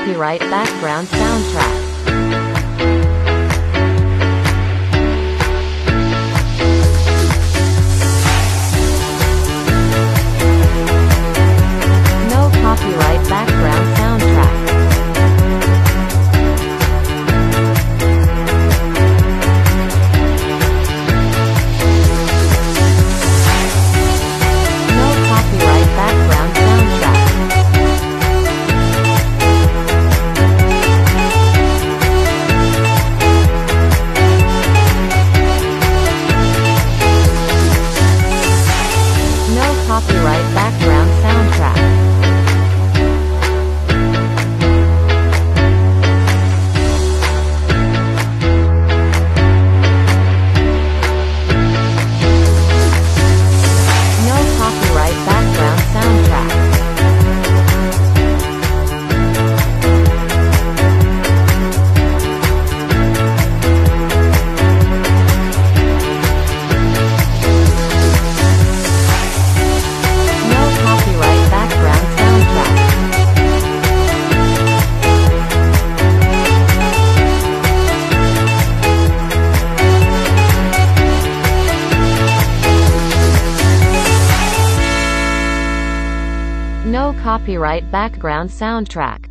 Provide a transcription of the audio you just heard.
copyright background soundtrack. No copyright background soundtrack. Copyright background soundtrack. No copyright background soundtrack. No copyright background soundtrack.